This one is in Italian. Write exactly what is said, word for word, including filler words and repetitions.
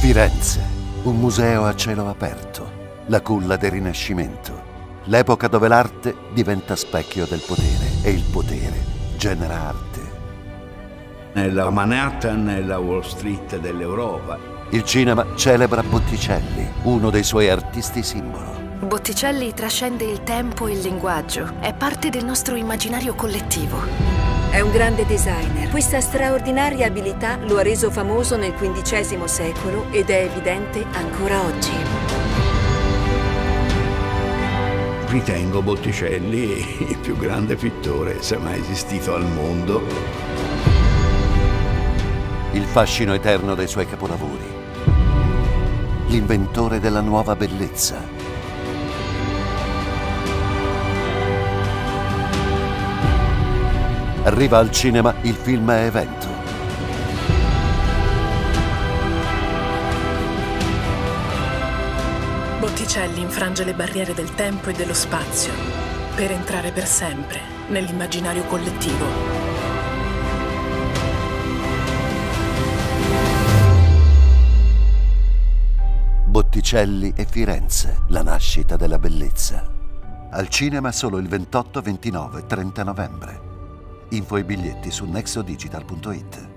Firenze, un museo a cielo aperto, la culla del Rinascimento, l'epoca dove l'arte diventa specchio del potere e il potere genera arte. Nella Manhattan e la Wall Street dell'Europa. Il cinema celebra Botticelli, uno dei suoi artisti simbolo. Botticelli trascende il tempo e il linguaggio, è parte del nostro immaginario collettivo. È un grande designer. Questa straordinaria abilità lo ha reso famoso nel quindicesimo secolo ed è evidente ancora oggi. Ritengo Botticelli il più grande pittore sia mai esistito al mondo. Il fascino eterno dei suoi capolavori. L'inventore della nuova bellezza. Arriva al cinema il film a evento. Botticelli infrange le barriere del tempo e dello spazio per entrare per sempre nell'immaginario collettivo. Botticelli e Firenze, la nascita della bellezza. Al cinema solo il ventotto, ventinove e trenta novembre. Info e biglietti su nexodigital punto it.